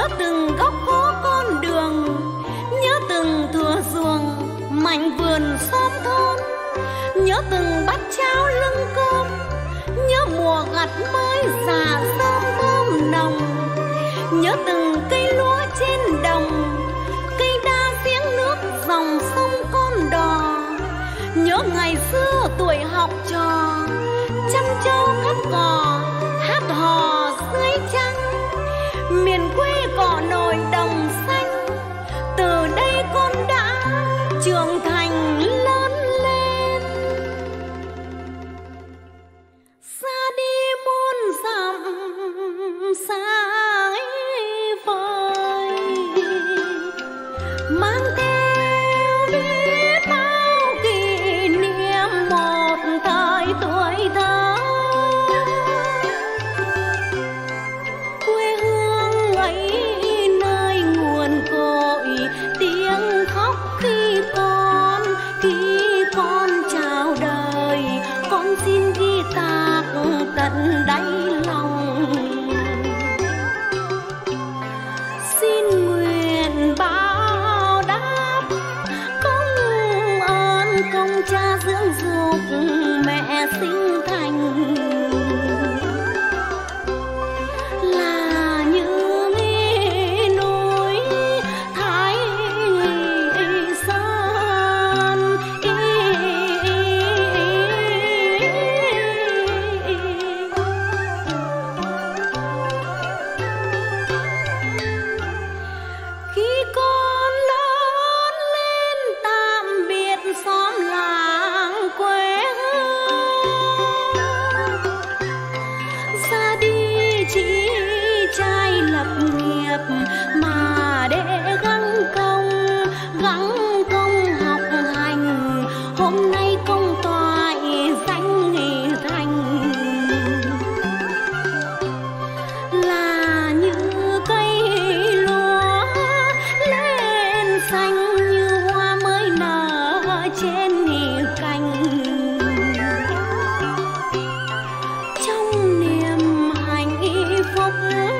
nhớ từng góc phố con đường, nhớ từng thửa ruộng mảnh vườn xóm thôn, nhớ từng bát cháo lưng cơm, nhớ mùa gặt mới rả rơm thơm nồng, nhớ từng cây lúa trên đồng, cây đa giếng nước dòng sông con đò, nhớ ngày xưa tuổi học trò chăn trâu cắt cò hát hò dưới trăng, miền quê cỏ nồi đồng xanh, từ đây con đã trưởng thành lớn lên. Xa đi muôn dặm xa vời, mang theo biết bao kỷ niệm một thời tuổi thơ. Quê hương ấy nơi nguồn cội tiếng khóc khi con chào đời, con xin ghi tạc tận đáy lòng. Xin nguyện báo đáp công ơn công cha dưỡng dục mẹ sinh thành, là những núi Thái Sơn. Khi con lớn lên tạm biệt xóm làng quê hương, ra đi chỉ trai lập nghiệp mà để gắng công học hành, hôm nay công toại danh thành, là như cây lúa lên xanh như hoa mới nở trên cành. Trong niềm hạnh phúc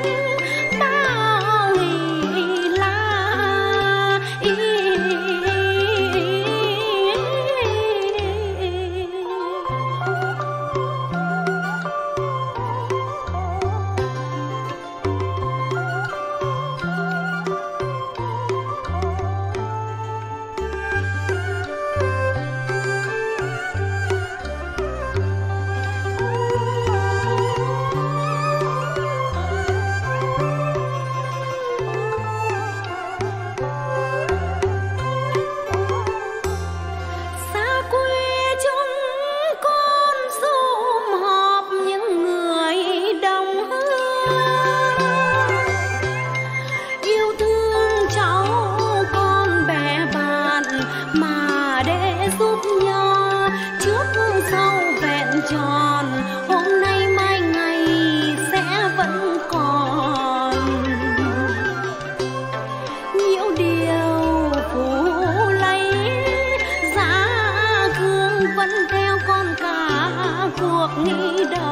bao la xa quê chúng con sum họp những người đồng hương, yêu thương cháu con bè bạn mà để giúp nhau trước sau vẹn tròn, hôm nay mai ngày sẽ vẫn còn nhiều điều phủ lấy, giá gương vẫn theo con cả cuộc đời.